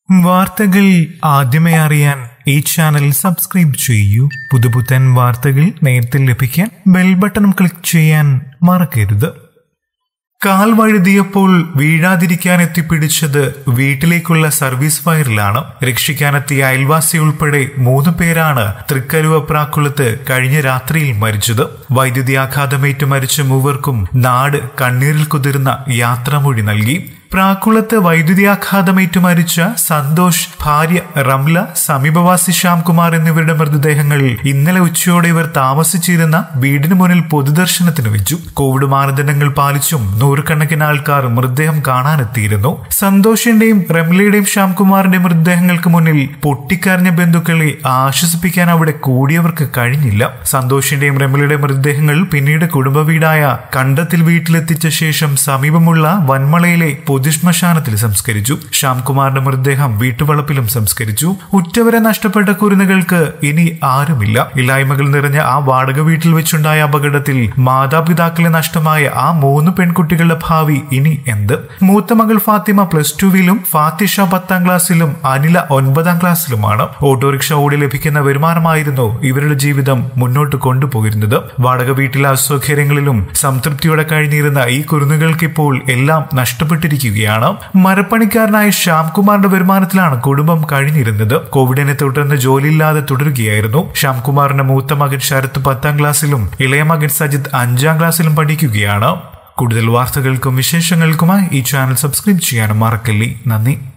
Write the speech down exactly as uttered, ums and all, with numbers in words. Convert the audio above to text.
വാർത്തകൾ ആദ്യമേ അറിയാൻ ഈ ചാനൽ സബ്സ്ക്രൈബ് ചെയ്യൂ. പുതുപുത്തൻ വാർത്തകൾ നേരത്തെ ലഭിക്കാൻ ബെൽ ബട്ടൺ ക്ലിക്ക് ചെയ്യാൻ മറക്കരുത്. കാൽ വഴുതിയപ്പോൾ വീഴാതിരിക്കാൻ എത്തിപ്പിടിച്ചത് വീട്ടിലേക്കുള്ള സർവീസ് വയറിലാണ്. രക്ഷിക്കാനെത്തിയ അയൽവാസി ഉൾപ്പെടെ മൂന്ന് പേരാണ് തൃക്കരുവ പ്രാക്കുളത്ത് കഴിഞ്ഞ രാത്രിയിൽ മരിച്ചത്. വൈദ്യുതി ആഘാതമേറ്റ് മരിച്ച മൂവർക്കും നാട് കണ്ണീരിൽ കുതിർന്ന യാത്രാമൊഴി നൽകി. പ്രാക്കുളത്ത് വൈദ്യുതിയാഘാതമേറ്റു മരിച്ച സന്തോഷ്, ഭാര്യ റംല, സമീപവാസി ശ്യാംകുമാർ എന്നിവരുടെ മൃതദേഹങ്ങൾ ഇന്നലെ ഉച്ചയോടെ ഇവർ താമസിച്ചിരുന്ന വീടിന് മുന്നിൽ പൊതുദർശനത്തിന് വെച്ചു. കോവിഡ് മാനദണ്ഡങ്ങൾ പാലിച്ചും നൂറുകണക്കിന് ആൾക്കാർ മൃതദേഹം കാണാനെത്തിയിരുന്നു. സന്തോഷിന്റെയും റംലയുടെയും ശ്യാംകുമാറിന്റെയും മൃതദേഹങ്ങൾക്ക് മുന്നിൽ പൊട്ടിക്കരഞ്ഞ ബന്ധുക്കളെ ആശ്വസിപ്പിക്കാൻ അവിടെ കൂടിയവർക്ക് കഴിഞ്ഞില്ല. സന്തോഷിന്റെയും റംലയുടെയും മൃതദേഹങ്ങൾ പിന്നീട് കുടുംബ വീടായ കണ്ടത്തിൽ വീട്ടിലെത്തിച്ച ശേഷം സമീപമുള്ള വന്മളയിലെ പൊതുശ്മശാനത്തിൽ സംസ്കരിച്ചു. ശ്യാംകുമാറിന്റെ മൃതദേഹം വീട്ടുവളപ്പിലും സംസ്കരിച്ചു. ഉറ്റവരെ നഷ്ടപ്പെട്ട കുരുന്നുകൾക്ക് ഇനി ആരുമില്ല. ഇല്ലായ്മകൾ നിറഞ്ഞ ആ വാടക വീട്ടിൽ വെച്ചുണ്ടായ അപകടത്തിൽ മാതാപിതാക്കളെ നഷ്ടമായ ആ മൂന്ന് പെൺകുട്ടികളുടെ ഭാവി ഇനി എന്ത്? മൂത്ത മകൾ ഫാത്തിമ പ്ലസ് ടുവിലും ഫാത്തിഷ പത്താം ക്ലാസ്സിലും അനില ഒൻപതാം ക്ലാസ്സിലുമാണ്. ഓട്ടോറിക്ഷ ഓടി ലഭിക്കുന്ന വരുമാനമായിരുന്നു ഇവരുടെ ജീവിതം മുന്നോട്ട് കൊണ്ടുപോയിരുന്നത്. വാടക വീട്ടിലെ അസൗകര്യങ്ങളിലും സംതൃപ്തിയോടെ കഴിഞ്ഞിരുന്ന ഈ കുരുന്നുകൾക്കിപ്പോൾ എല്ലാം നഷ്ടപ്പെട്ടിരിക്കുകയാണ്. മരപ്പണിക്കാരനായ ശ്യാംകുമാറിന്റെ വരുമാനത്തിലാണ് കുടുംബം കഴിഞ്ഞിരുന്നത്. കോവിഡിനെ തുടർന്ന് ജോലിയില്ലാതെ തുടരുകയായിരുന്നു. ശ്യാംകുമാറിന്റെ മൂത്ത മകൻ ശരത് പത്താം ക്ലാസ്സിലും ഇളയ മകൻ സജിത് അഞ്ചാം ക്ലാസ്സിലും പഠിക്കുകയാണ്. കൂടുതൽ വാർത്തകൾക്കും വിശേഷങ്ങൾക്കുമായി ഈ ചാനൽ സബ്സ്ക്രൈബ് ചെയ്യാനും മറക്കല്ലേ. നന്ദി.